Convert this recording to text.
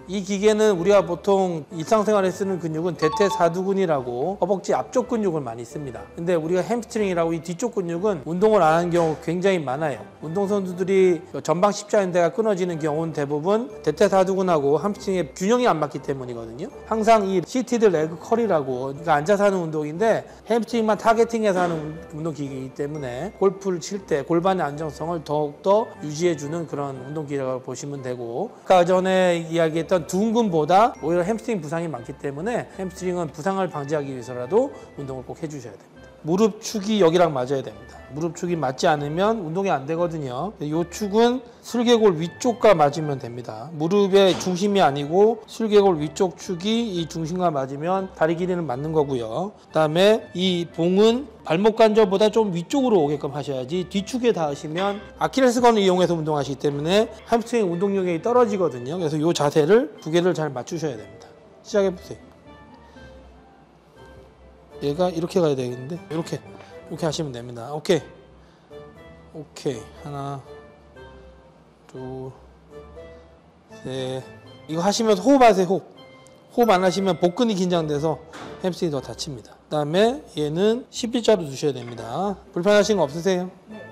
이 기계는 우리가 보통 일상생활에 쓰는 근육은 대퇴사두근이라고 허벅지 앞쪽 근육을 많이 씁니다. 근데 우리가 햄스트링이라고 이 뒤쪽 근육은 운동을 안 하는 경우 굉장히 많아요. 운동선수들이 전방 십자인대가 끊어지는 경우는 대부분 대퇴사두근하고 햄스트링의 균형이 안 맞기 때문이거든요. 항상 이 시티드 레그 컬이라고, 그러니까 앉아서 하는 운동인데 햄스트링만 타겟팅해서 하는 운동기계이기 때문에 골프를 칠 때 골반의 안정성을 더욱더 유지해주는 그런 운동기계라고 보시면 되고, 아까 전에 이야기했던 둔근보다 오히려 햄스트링 부상이 많기 때문에 햄스트링은 부상을 방지하기 위해서라도 운동을 꼭 해주셔야 됩니다. 무릎 축이 여기랑 맞아야 됩니다. 무릎 축이 맞지 않으면 운동이 안 되거든요. 이 축은 슬개골 위쪽과 맞으면 됩니다. 무릎의 중심이 아니고 슬개골 위쪽 축이 이 중심과 맞으면 다리 길이는 맞는 거고요. 그다음에 이 봉은 발목 관절보다 좀 위쪽으로 오게끔 하셔야지 뒤축에 닿으시면 아킬레스건을 이용해서 운동하시기 때문에 햄스트링 운동력이 떨어지거든요. 그래서 이 자세를 두 개를 잘 맞추셔야 됩니다. 시작해 보세요. 얘가 이렇게 가야 되겠는데 이렇게 하시면 됩니다. 오케이 하나 둘 셋. 이거 하시면서 호흡하세요. 호흡 안 하시면 복근이 긴장돼서 햄스트링이 더 다칩니다. 그 다음에 얘는 11자로 두셔야 됩니다. 불편하신 거 없으세요? 네.